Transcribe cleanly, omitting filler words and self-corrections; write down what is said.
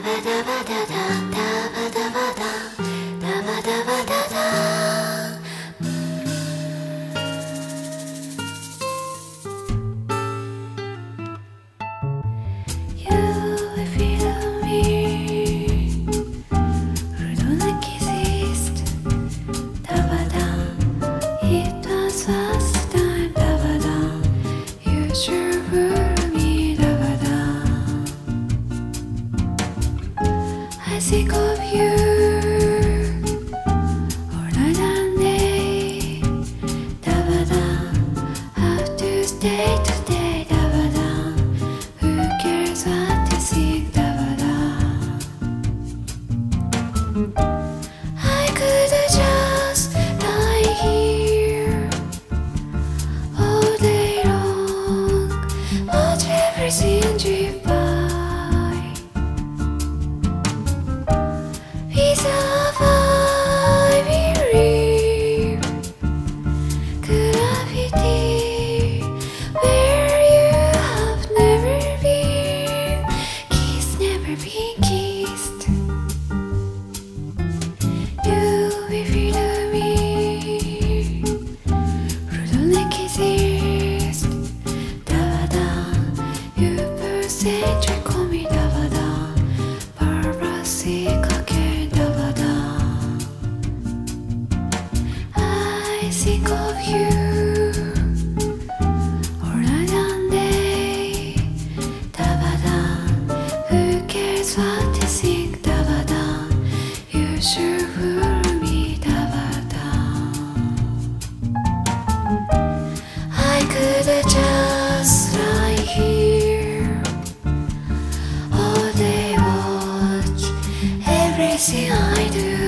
I think of you all night and day. Da-ba-da, how to stay today. Da-ba-da, who cares what you think. Da-ba-da, I could just lie here all day long, watch everything drift by. Piece of I believe gravity where you have never been, kiss never been kissed. You will feel me, don't exist. Da-da, you percent call me da-da, purposely cocky. I think of you all night and day. Da-ba-da, who cares what you think. Da-ba-da, you should fool me. Da-ba-da, I could just lie here all day, watch everything I do.